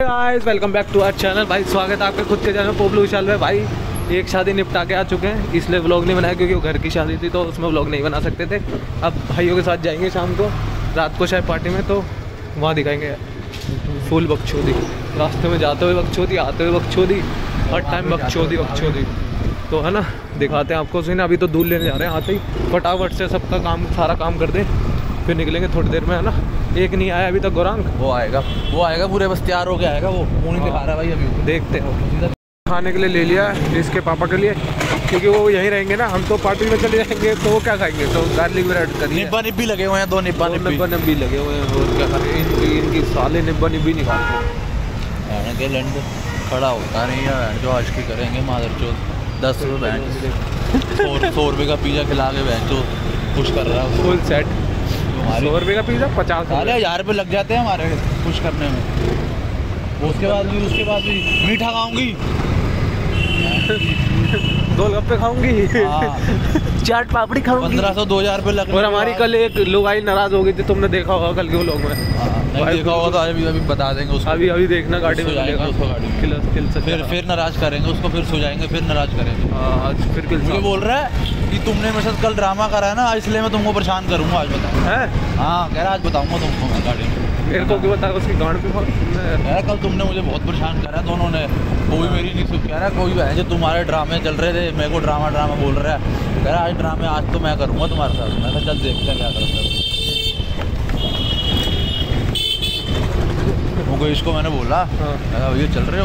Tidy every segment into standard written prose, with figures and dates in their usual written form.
Guys welcome back to our channel. भाई स्वागत है आपके खुद के चैनल पोपलू विशाल में। भाई एक शादी निपटा के आ चुके हैं, इसलिए व्लॉग नहीं बनाया क्योंकि वो घर की शादी थी तो उसमें व्लॉग नहीं बना सकते थे। अब भाइयों के साथ जाएंगे शाम को, रात को शायद पार्टी में, तो वहाँ दिखाएंगे फुल बकचोदी। रास्ते में जाते हुए बकचोदी, आते हुए बकचोदी, हर टाइम बकचोदी। तो है ना, दिखाते हैं आपको। सीन अभी तो दूध लेने जा रहे हैं, आते ही फटाफट से सबका काम सारा काम कर दें, फिर निकलेंगे थोड़ी देर में, है ना। एक नहीं आया अभी तक गौरांग, वो आएगा पूरे बस तैयार हो के आएगा। वो मुँह नहीं दिखा रहा भाई, अभी देखते हैं। खाने के लिए ले लिया इसके पापा के लिए, क्योंकि वो यहीं रहेंगे ना, हम तो पार्टी में चले जाएंगे तो वो क्या खाएंगे। तो गार्लिक ब्रेड करिए, निब्बा निब्बी लगे हुए हैं, दो निब्बा निब्बी लगे हुए हैं। और क्या करें, इनकी साले निब्बा निब्बी नहीं खाते। लंड खड़ा होता नहीं है जो आज की करेंगे मादर चौथ। 10 रुपये 100 रुपये का पिज़्ज़ा खिला के बहन जो खुश कर रहा है। फुल सेट 100 रुपये का पिज़्ज़ा 50 रुपये लग जाते हैं हमारे खुश करने में। उसके बाद भी मीठा खाऊंगी, गोलगप्पे खाऊंगी, चाट पापड़ी खाऊंगी। 1500-2000 रुपये लग। और हमारी कल एक लुगाई नाराज हो गई थी, तुमने देखा होगा कल के वो लोग में। नहीं देखा होगा तो अभी बता देंगे उसको। अभी देखना गाड़ी में जाएगा उसको, गाड़ी फिर नाराज करेंगे उसको, फिर सो जाएंगे, फिर नाराज करेंगे। आज फिर मुझे बोल रहा है कि तुमने मेरे साथ कल ड्रामा करा है ना, इसलिए मैं तुमको परेशान करूँगा। आज बताओ है? हाँ कह रहा आज बताऊँगा तुमको मैं गाड़ी में। मेरे को क्यों बताया, उसकी गांड पे यार कल तुमने मुझे बहुत परेशान करा है दोनों ने। कोई मेरी नहीं सुन, कह रहा कोई है जो तुम्हारे ड्रामे चल रहे थे, मेरे को ड्रामा बोल रहा है। कह रहा आज ड्रामे आज तो मैं करूँगा तुम्हारे साथ। मैं कहा चल देखते हैं क्या करता है। इसको मैंने बोला भैया चल रहे हो?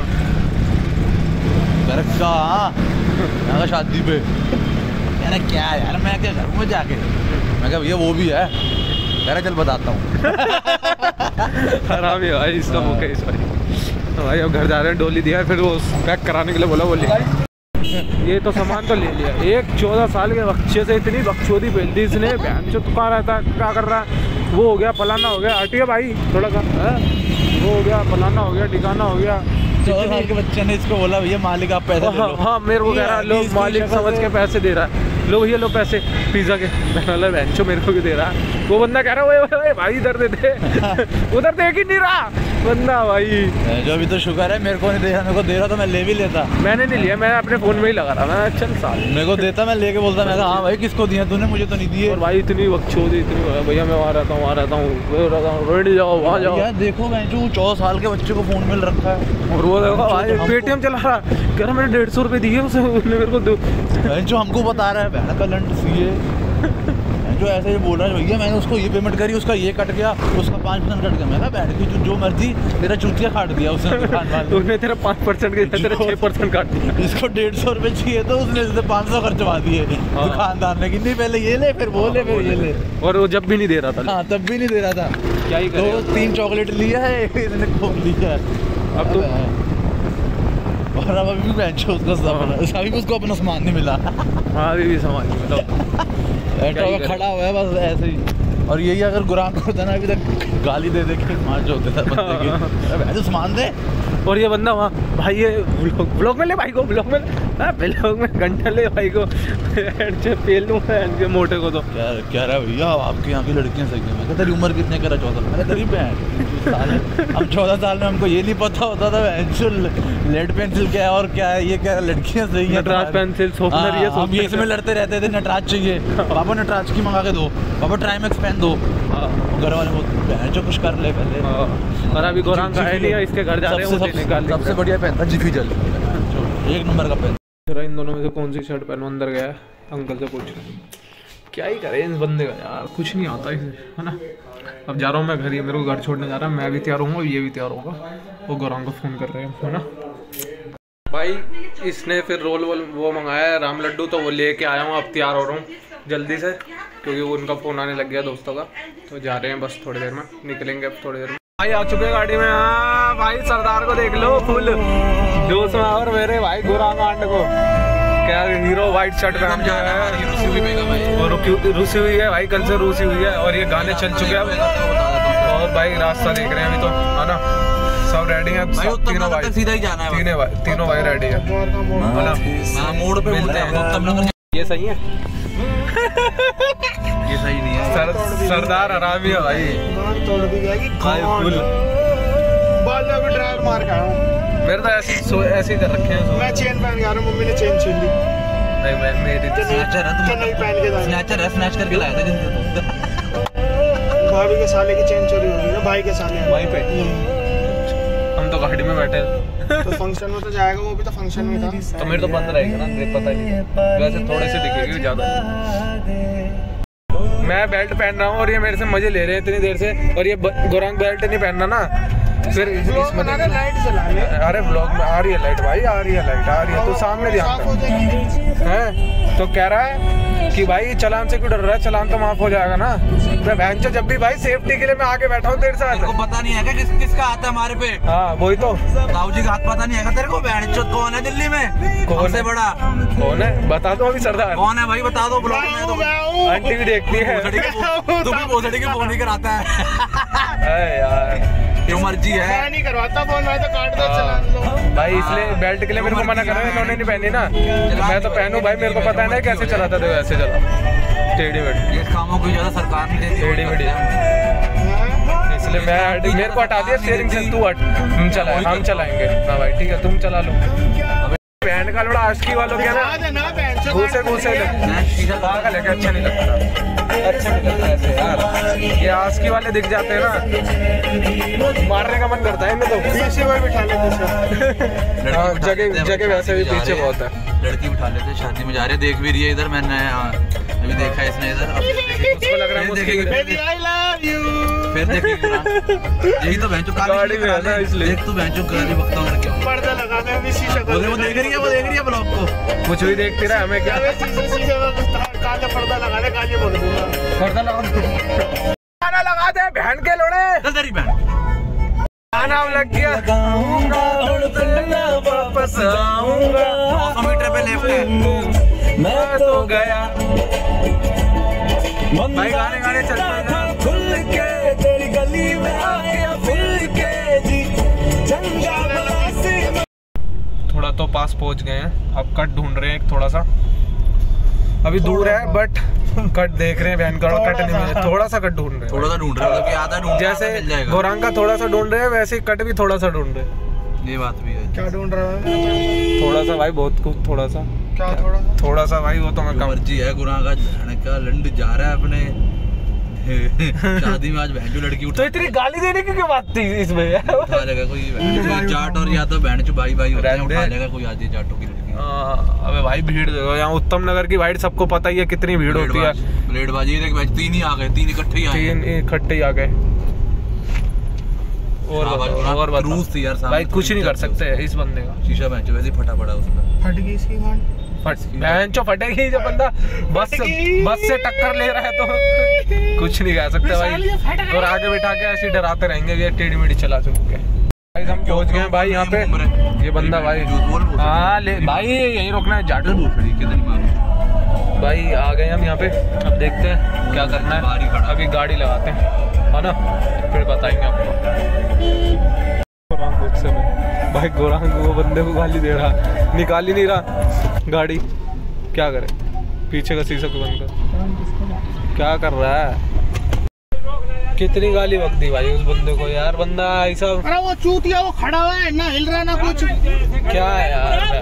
कह रहा कहाँ? मैं कहा शादी पे। कह रहा क्या यार मैं क्या करूँ मैं जाके? मैं कहा भैया वो भी है। कह रहा चल बताता हूँ। खराब है भाई इसका मौका इस बार। भाई अब घर जा रहे हैं, डोली दिया फिर वो पैक कराने के लिए बोला, बोलिए ये तो सामान तो ले लिया। एक 14 साल के बच्चे से इतनी बकचोदी बेल दी इसने, बहन जो तुका रहता है क्या कर रहा है। वो हो गया फलाना हो गया, हटिए भाई थोड़ा सा, वो हो गया फलाना हो गया ठिकाना हो गया। 14 साल के बच्चे ने इसको बोला भैया मालिक आप पैसे दे लो। हाँ मेरे को कह रहा है लोग मालिक समझ के पैसे दे रहा है। लो भैया लो पैसे पिज़्ज़ा के। मतलब बेंचो मेरे को भी दे रहा है। वो बंदा कह रहा है ओए भाई इधर दे दे। उधर देख ही नहीं रहा बंदा भाई। जो अभी तो शुक्र है मेरे को नहीं दे रहा, मेरे को दे रहा तो मैं ले भी लेता। मैंने नहीं लिया, मैं अपने फ़ोन में ही लगा रहा। मैं चल साल मेरे को देता मैं लेके बोलता। मैं हाँ भाई किसको दिया तूने, मुझे तो नहीं दिए। और भाई इतनी बकचोदी इतनी, भैया मैं वहाँ रहता हूँ रेडी जाओ वहाँ जाओ। यार देखो मैं जो 14 साल के बच्चे को फ़ोन मिल रखा है और वो देखो भाई पेटीएम चला रहा। कह रहा मैंने 150 रुपये दिए उसे, उसने मेरे को दो। जो हमको बता रहा है बहन का लंड सीए जो ऐसे ही बोल रहा है भैया मैंने उसको ये पेमेंट करी, उसका ये कट गया, उसका 5% कट गया। मैं कहा बैठ की जो मर्जी तेरा चूतिया काट दिया उसने दुकान वाले। उसने तेरा 5% के तेरा 6% काट दिया। इसको 150 रुपये चाहिए तो उसने 500 खर्चवा दिए दुकानदार ने कि नहीं पहले ये ले फिर वो ले फिर ये ले। और वो जब भी नहीं दे रहा था। हाँ तब भी नहीं दे रहा था। क्या ही करे, 3 चॉकलेट लिया है, इसने खोल लिया है। अब तो और अब अभी भी बेंच अभी भी उसको अपना सामान नहीं मिला। हाँ अभी भी सामान नहीं मिला, खड़ा हुआ है बस ऐसे ही। और यही अगर गुराम होता ना अभी तक गाली दे दे के मार जो होते थे बंदे की। तो सामान दे। और ये बंदा वहाँ भाई ये ब्लॉग में ले भाई को, ब्लॉग में घंटा ले भाई को। पेल लूँगा मोटे को। तो क्या रहा भैया आपके यहाँ की लड़कियाँ सही है। मैं कहता तेरी उम्र कितने करा 14? मैं तेरी बहन हम 14 साल में हमको ये नहीं पता होता था लेड पेंसिल क्या है और क्या है, ये क्या लड़कियाँ सही है। नटराज पेंसिल शॉर्पनर ये हम इसमें लड़ते रहते थे। नटराज चाहिए पापा, नटराज की मंगा के दो पापा, ट्राइमेक्स पेन दो। घर वाले बहन जो कुछ कर ले पहले। और अभी गौरांग का है नहीं है, इसके घर जा रहे हैं। सबसे बढ़िया पेन था जिफी जेल, एक नंबर का पेन। इन दोनों में से कौन सी शर्ट पहनो? अंदर गया है अंकल से पूछ रहे। क्या ही करे इस बंदे का यार, कुछ नहीं आता इसे, है ना। अब जा रहा हूँ मैं घर, ही मेरे को घर छोड़ने जा रहा है। मैं भी तैयार होऊंगा, ये भी तैयार होगा। वो गौरांग को फ़ोन कर रहे हैं, है ना। भाई इसने फिर रोल वो मंगाया है राम लड्डू, तो वो लेके आया हूँ। अब तैयार हो रहा हूँ जल्दी से क्योंकि उनका फ़ोन आने लग गया दोस्तों का। तो जा रहे हैं बस थोड़ी देर में, निकलेंगे अब थोड़ी देर में। भाई आ चुके हैं गाड़ी में। हाँ भाई सरदार को देख लो, फुल जोश में। और मेरे भाई गौरांग आंड को क्या हीरो वाइट शर्ट पहन के है और रूसी हुई है भाई, कल से रूसी हुई है। और ये गाने चल चुके हैं अब। और भाई रास्ता देख रहे हैं अभी तो, है ना। सब रेडी है तीनों भाई, सीधा ही जाना है। तीनों भाई रेडी है, है ना। मोड़ पे मिलते हैं। ये सही है। ये सही नहीं है। सरदार हरामी है भाई। भाई फुल मार के आया हूँ। मेरे तो ऐसे ही कर रखे हैं। मैं चेन पहन के आ रहा हूँ, मम्मी ने चेन छीन ली। नहीं मैं मेरी स्नैचर है तुम, नहीं पहन के जाए। स्नैचर है, स्नैच करके लाया था जिसने। भाभी के साले की चेन चोरी हो गई ना, भाई के साले वहीं पे। हम तो गाड़ी में बैठे तो फंक्शन में तो जाएगा, वो भी तो फंक्शन में था। तो मेरे तो बंद रहेगा ना, मुझे पता नहीं, वैसे थोड़े से दिखेगी ज्यादा। मैं बेल्ट पहन रहा हूँ और ये मेरे से मजे ले रहे हैं इतनी देर से, और ये गोरंग बेल्ट नहीं पहनना ना फिर इसमें लाइट जला ले। अरे ब्लॉग में आ रही है लाइट भाई, आ रही है लाइट, आ रही है, तो सामने ध्यान है। तो कह रहा है कि भाई चलान से क्यों डर रहा है, चलान तो माफ हो जाएगा ना। मैं बहन से जब भी भाई सेफ्टी के लिए मैं आगे बैठा हूँ तेरे साथ। तेरे को पता नहीं है क्या किसका हाथ है हमारे पे? हाँ वही तो, ताऊ जी का हाथ पता नहीं है तेरे को? बहन चोद कौन है दिल्ली में? कौन से बड़ा कौन है बता दो अभी सरदार कौन है भाई, बता दो। ब्लॉग में तो आंटी भी देखती है। तू भी भोसड़ी की फोन ही कराता है यार, जो मर्जी है। मैं नहीं करवाता फोन, मैं तो काट दो चलान लो भाई, इसलिए बेल्ट के लिए मेरे को मना कर रहा है, इन्होंने नहीं पहनी ना, मैं तो पहनूं भाई, मेरे को पता है ना कैसे चलाता था, वैसे चला टेढ़ी मेढ़ी। ये कामों की ज्यादा सरकार नहीं देती, टेढ़ी मेढ़ी, इसलिए मैं मेरे को हटा दिया स्टीयरिंग से, तू हट, हम चलाएंगे। हाँ भाई ठीक है, तुम चला लो। बहन का लोड़ा आशिकी वालों क्या ना घूसे पागल है क्या, अच्छा नहीं लगता, अच्छा नहीं लगता ऐसे यार। ये आशिकी वाले दिख जाते हैं ना, मारने का मन करता है इन्हें तो। पीछे में बिठा लेते जगह वैसे भी पीछे बहुत है। लड़की बिठा लेते, शादी में जा रहे, देख भी रही है इधर, मैंने अभी देखा है इसने इधर। उसको लग रहा है फिर देखेगी यही तो बहन गाड़ी में है ना, इसलिए देख तू बहन गाड़ी बकता हूँ क्या पर्दा लगा दे, अभी शीशा वो देख रही है, वो देख रही है ब्लॉग को, कुछ भी देखती रहा हमें क्या। शीशे में काला पर्दा लगा दे, काली बोल दूंगा पर्दा लगा दे बहन के लोड़े। चल तेरी बहन नाम लग गया, वापस आऊंगा, 900 मीटर पे लेफ्ट है, मैं तो गया भाई। गाने चलते खुल के तेरी गली में आ गया खुल के जी। थोड़ा तो पास पहुंच गए हैं, अब कट ढूंढ रहे हैं एक थोड़ा सा, अभी दूर है बट कट देख रहे हैं, बहन का कट नहीं मिला, थोड़ा सा कट ढूंढ रहे हैं, थोड़ा सा ढूंढ रहे हैं, आधा ढूंढ, जैसे गोरंग का थोड़ा सा ढूंढ रहे हैं वैसे कट भी थोड़ा सा ढूंढ रहे हैं। ये बात भी है। क्या ढूंढ रहा है? थोड़ा सा भाई, बहुत कुछ, थोड़ा सा क्या थोड़ा सा भाई, वो तो मैं कम मर्जी है। गुरां का लंड जा रहा है अपने शादी में, आज बहन जो लड़की उठा, तो इतनी गाली देने की क्या बात थी इसमें? उठा लेगा कोई जाट, और या तो बहन जो भाई होते हैं, उठा लेगा कोई आज जाटों की लड़की। अबे भाई भीड़ देखो यहाँ उत्तम नगर की, भाई सबको पता ही है कितनी भीड़ होती है। ब्लेडबाजी देख भाई, तीन ही आ गए, तीन इकट्ठे ही आए, तीन इकट्ठे ही आ गए। और क्रूज थी यार भाई, कुछ नहीं कर सकते इस बंदे का। शीशा बहन वैसे फटा पड़ा उसका, फट गई इसकी गांड, बहन चो फटेगी जब बंदा बस से टक्कर ले रहा है तो कुछ नहीं कह सकते भाई, और आगे बिठा के ऐसे डराते रहेंगे, ये टेढ़ी मेढ़ी चला चुके भाई। हम पहुंच गए भाई यहाँ पे, ये बंदा भाई हाँ ले भाई, यही रोकना है जाट भाई। आ गए हम यहाँ पे, अब देखते हैं क्या करना है, अभी गाड़ी लगाते हैं है ना, फिर बताएंगे आपको। भाई गोरांग वो बंदे को गाली दे रहा, निकाल ही नहीं रहा गाड़ी, क्या करे, पीछे का शीशा को बंद कर, क्या कर रहा है। कितनी गाली बक दी भाई उस बंदे को यार, बंदा ऐसा, अरे वो चूतिया वो खड़ा हुआ है ना, हिल रहा ना कुछ, क्या है यार।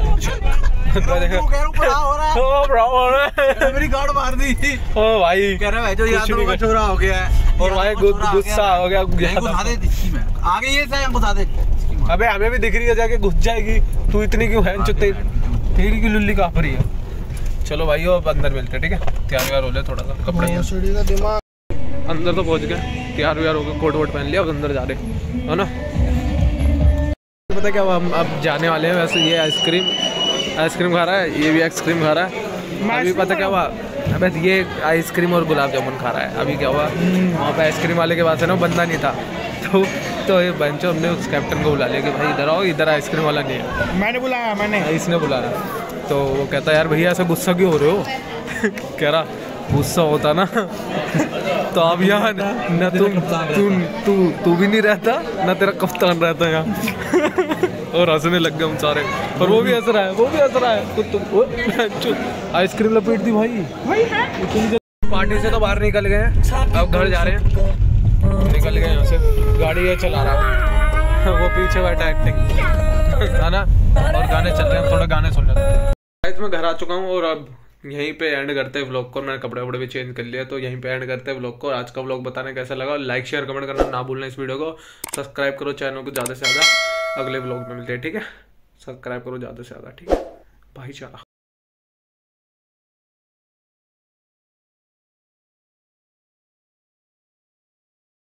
मेरी गाड़ मार दी। ओ भाई कह रहा है जो यादों का छोरा हो गया है, और भाई गुस्सा हो गया, आगे ये सही घुसा दे। अबे हमें भी दिख रही है, जाके घुस जाएगी, तू इतनी क्यों है, तेरी की लुल्ली कहाँ पर ही है। चलो भाई अब अंदर मिलते ठीक है, तैयार हो ले थोड़ा सा, कपड़े अंदर तो पहुंच गए, तैयार व्यार हो गए, कोट वोट पहन लिया, अब अंदर जा रहे है ना। पता क्या हम अब जाने वाले हैं, वैसे ये आइसक्रीम खा रहा है, ये भी आइसक्रीम खा रहा है। अभी पता क्या हुआ, अबे ये आइसक्रीम और गुलाब जामुन खा रहा है। अभी क्या हुआ, वहाँ पे आइसक्रीम वाले के पास है ना बंदा नहीं था, तो ये बंचो हमने उस कैप्टन को बुला लिया कि भाई इधर आओ, इधर आइसक्रीम वाला नहीं है। मैंने बुलाया, मैंने इसने बुलाया, तो वो कहता यार भैया ऐसा गुस्सा क्यों हो रहे हो। कह रहा गुस्सा होता ना तो अब यहाँ न तू भी नहीं रहता, ना तेरा कप्तान रहता यहाँ। और हंसने लग गए हम सारे, और वो भी हंस रहा है, वो भी हंस रहा है। आइसक्रीम लपेट दी भाई, पार्टी से तो बाहर निकल गए हैं, अब घर जा रहे हैं, निकल गए यहाँ से, गाड़ी ये चला रहा है वो पीछे बैठा एक्टिंग है ना। और गाने चल रहे हैं, थोड़े गाने सुन लेते हैं। गाइस मैं घर आ चुका हूँ और अब यहीं पे एंड करते हैं व्लॉग को। मैंने कपड़े वपड़े भी चेंज कर लिए, तो यहीं पे एंड करते हैं व्लॉग को। आज का व्लॉग बताने कैसा लगा, लाइक शेयर कमेंट करना ना भूलना। इस वीडियो को सब्सक्राइब करो चैनल को ज़्यादा से ज़्यादा। अगले व्लॉग में मिलते हैं, ठीक है। सब्सक्राइब करो ज़्यादा से ज़्यादा, ठीक है। भाईचारा।